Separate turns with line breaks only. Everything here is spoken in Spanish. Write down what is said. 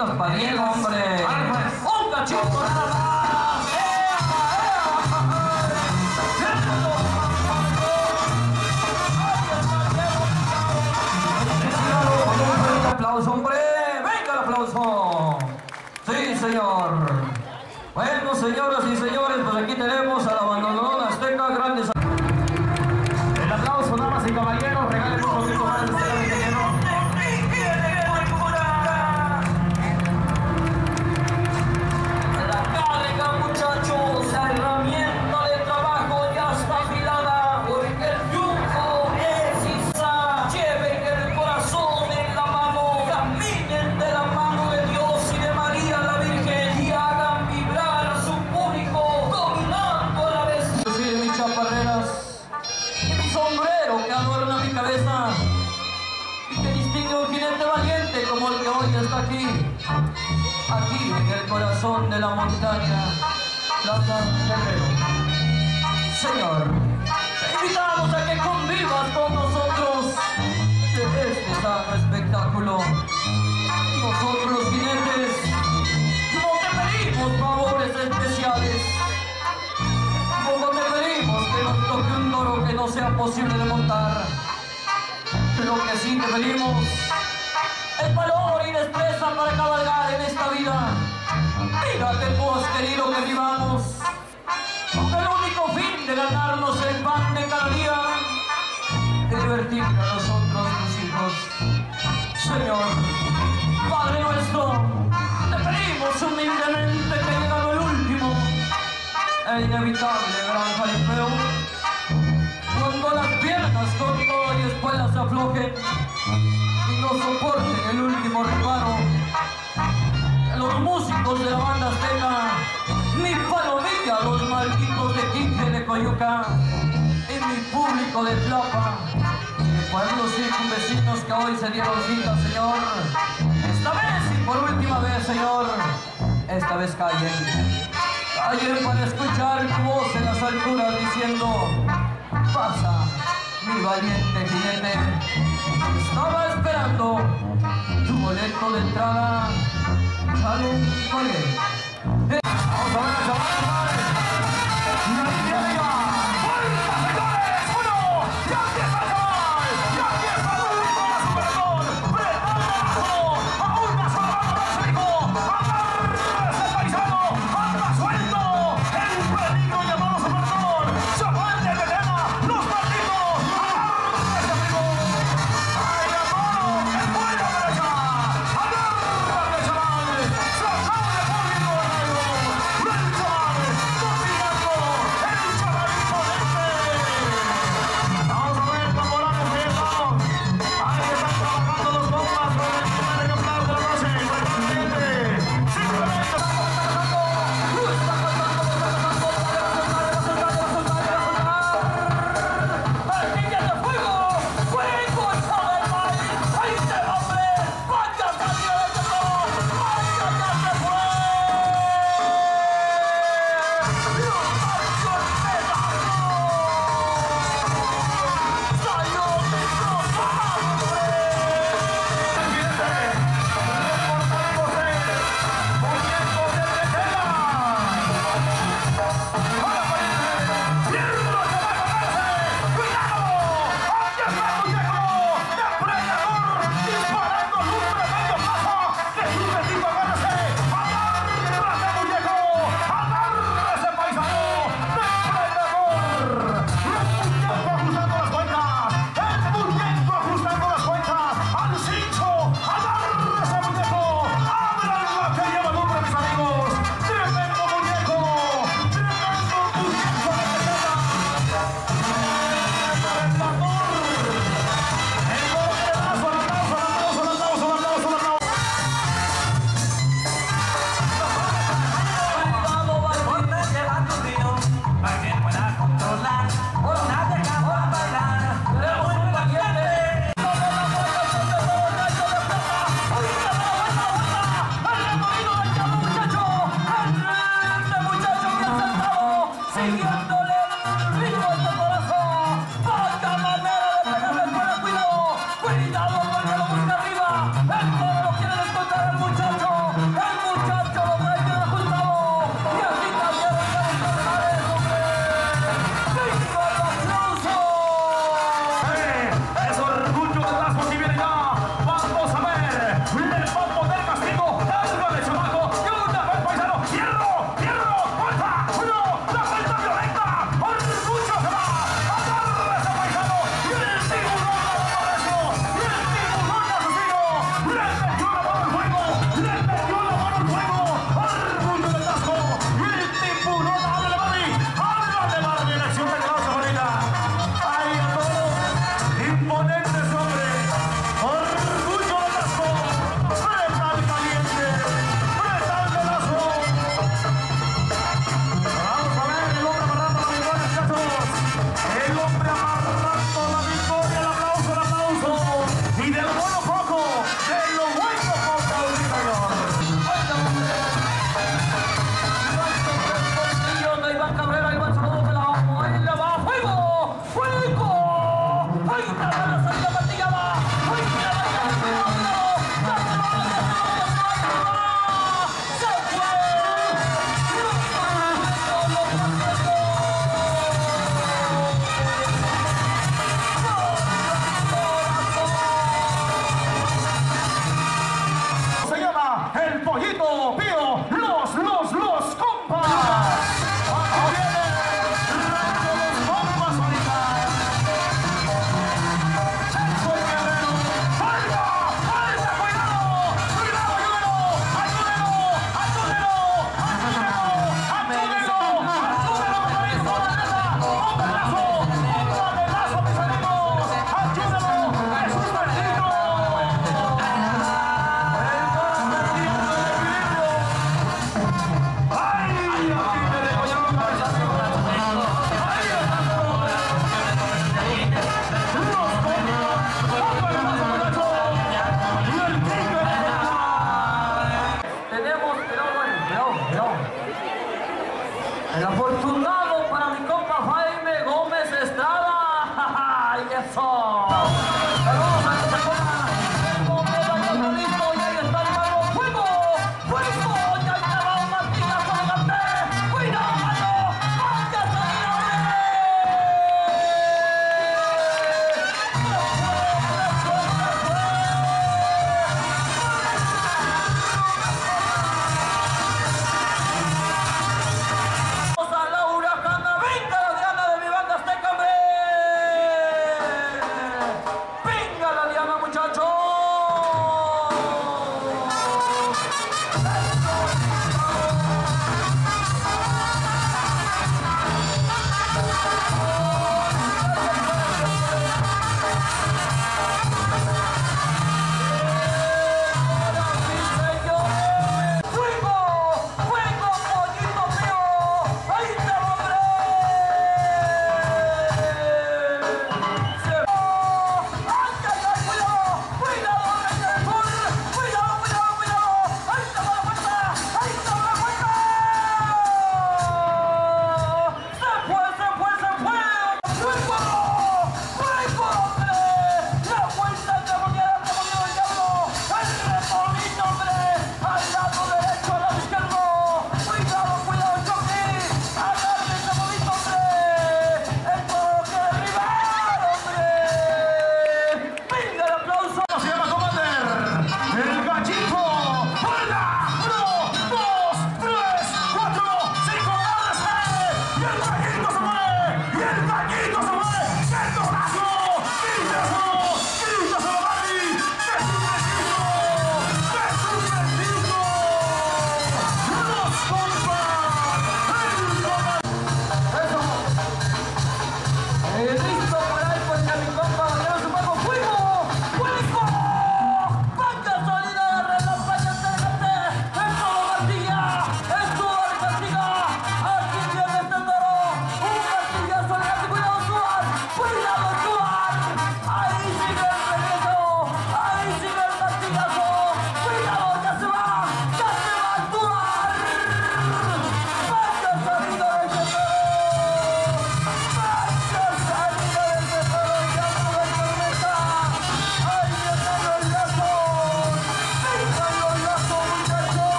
Para bien, hombre. Un cachito nada más. Un aplauso, hombre. Venga el aplauso. Sí, señor. Bueno, señoras y señores, pues aquí tenemos a la bandolona azteca grandes. El aplauso, damas y caballeros. Regalen un poquito más de como el que hoy está aquí en el corazón de la montaña, Plaza Guerrero. Señor, te invitamos a que convivas con nosotros de este sano espectáculo. Nosotros los jinetes no te pedimos favores especiales, como te pedimos que nos toque un toro que no sea posible de montar. Lo que sí te pedimos el valor y destreza para cabalgar en esta vida. Mira que tú has querido que vivamos con el único fin de ganarnos el pan de cada día, de divertir a nosotros tus hijos. Señor, Padre nuestro, te pedimos humildemente que llegado el último e inevitable gran jaripeo, cuando las piernas con todo y espuelas se aflojen y no soporten el último reparo, los músicos de la banda azteca, mi palomilla, los malditos de Quique de Coyuca y mi público de Tlapa y de pueblos circunvecinos que hoy se dieron cita, Señor, esta vez y por última vez, Señor, esta vez callen para escuchar tu voz en las alturas diciendo: pasa, mi valiente jinete, estaba esperando tu boleto de entrada. Salud, vale. Vamos a ver, chavales. Y ahí viene ya. ¡Vuelta, señores! ¡Uno! ¡Ya empieza el chaval! ¡Ya empieza el último más superador! ¡Preparazo! ¡Aún más sobrado más rico! ¡Agárrese el paisano! ¡Anda suelto! ¡El peligro llamado superador! ¡Chaval de Vedena! ¡Los malditos! ¡Agárrese, amigo! ¡Ay, hermano! ¡El vuelo derecha! ¡Agárrate, chaval! ¡Se acaba de público! El muchacho lo trae bien ajustado. Y así también los carnales, hombre. ¡Viva el aplauso!
Es orgullo de las que viene ya. Vamos a ver. Le vamos del castigo. Algo de chamaco. Y una vez paisano. Hierro. Hierro. Vuelta. Uno. La vuelta violenta. Orgullo se va. Agarra ese paisano. Y el tiburón aborreció. Y el tiburón asesino. Le metió la mano al fuego. Le metió la mano al fuego. Orgullo del Tasco. Y el tiburón. Háblale, Barbie. Háblale, Barbie. Elección de clase bonita. Ahí a todos. Imponente ese hombre. Orgullo del Tasco. Metal caliente. Metal Velasco. Vamos a ver el hombre amarrando la victoria, muchachos. El hombre amarrando la victoria. El aplauso. Y de lo bueno poco. De lo bueno poco, sí, señor.
De Iván Cabrera, Iván Saludos de la Ojo, ahí le va, ¡fuego! ¡Fuego! ¡Ahí está la salida martillada! ¡Ahí está la salida ¡se
Se llama el Pollito Pío, los compas. Aquí viene Rancho Los Compas ahorita. Checo el Guerrero. ¡Falta! ¡Falta! ¡Cuidado! ¡Cuidado! ¡Ayúdelo! ¡Ayúdelo! mis amigos! ¡Ayúdelo! ¡Jesús bendito!
tenemos, pero el afortunado para mi compa Jaime Gómez Estrada. ¡Y eso! Saludos a que se ponga como bailando listo y ahí está el fuego, fuego, ya lleva un martillazo gigante. ¡Cuidado, mano! ¡Vaya a la huracana! ¡Venga la Diana de mi banda azteca, hombre! ¡Venga la Diana, muchachos!